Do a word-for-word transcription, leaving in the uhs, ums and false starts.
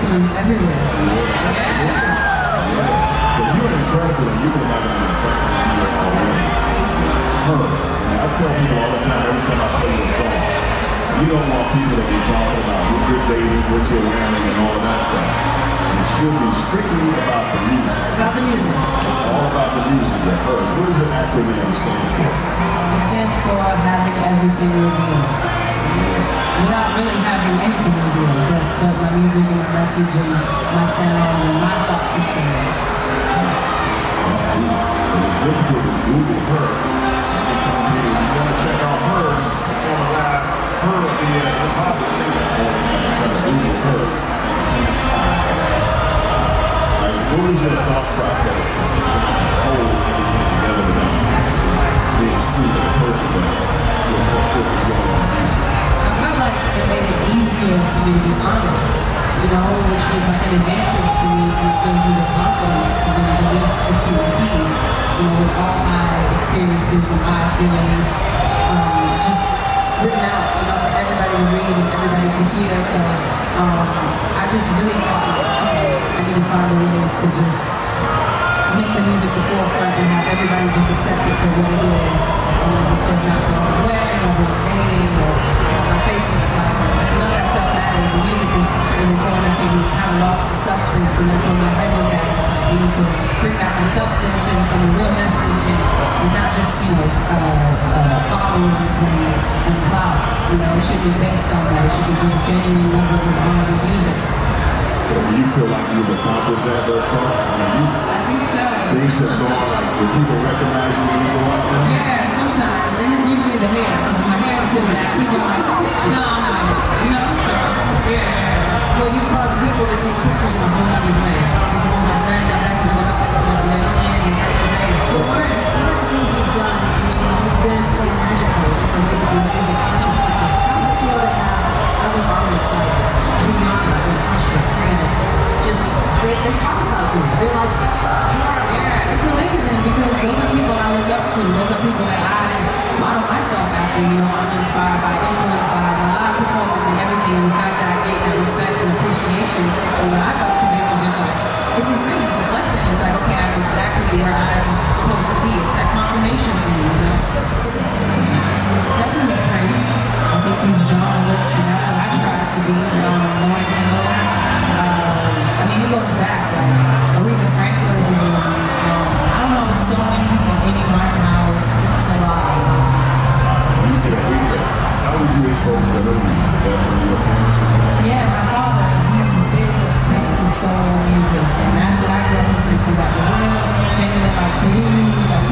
excellence everywhere. Absolutely. Yeah. So you're incredible, and you've been having an incredible year already. Her. I tell people all the time, every time I play your song, you don't want people to be talking about your good baby, what you're wearing, and all of that stuff. It should be strictly about the music. It's about the music. It's all about the music at hers. What does the acronym stand for? It stands for having everything you're doing. Without really having anything to do, but, but my music and my message and my sound and my thoughts and feelings. That's deep. But it's difficult to Google her. I'm telling people, you want to check out her, perform live, her at the end. It's hard to say that all the time. Trying to Google her at the same time. Like, what was your thought process of trying to hold everything together without actually being seen as a person that was more focused on music? I felt like it made it easier for me to be honest, you know, which was like an advantage to me, and it gave me the confidence to really release the two E Ps, you know, with all my experiences and my feelings, um, just written out, you know, for everybody to read and everybody to hear. So um, I just really thought, okay, I need to find a way to just make the music the forefront and have everybody just accept it for what it is. And like you said, not what I'm wearing or what I'm dating or what my face looks like. None of that stuff matters. The music is, is important. I think we kind of lost the substance, and that's where my head was at. It's like we need to bring back the substance and, and the real message, and, and not just, you know, uh, uh, followers and, and clout. You know, it should be based on that. It should be just genuine numbers of honorable music. So do you feel like you've accomplished that thus far? I mean, you, I think so. things have gone, like, do people recognize you when you go out there? Yeah, sometimes. And it's usually the hair, because my hair is pulled back. People are like, no, no, you know, so, yeah. Well, you cause people to take pictures in a whole other way. People on my friend, exactly what I thought about the end and everything. So one of the things you've done, I mean, you've been so magical and think your music touches people. How does it feel to have other artists like Rihanna and Usher and just, they, they talk about you. They're like, yeah, it's amazing because those are people I look up to. Those are people that I model myself after. You know, I'm inspired by, influenced by a live performance and everything. And the fact that I gained that respect and appreciation for what I got to do was just like, it's insane. It's a blessing. It's like, okay, I'm exactly where I'm supposed to be. It's like confirmation for me, you know? Definitely Prince. I think he's journalist, and that's what I strive to be. You know, Lauren Hill. Uh, I mean, it goes back, like, Aretha Franklin, um, I don't know, there's so many people, Amy Winehouse, this is a lot. You said Aretha. How was you exposed to her music? That's some of your parents? Yeah, my father, he's big into soul music, and that's what I grew up listening to, like real, genuine, like blues, like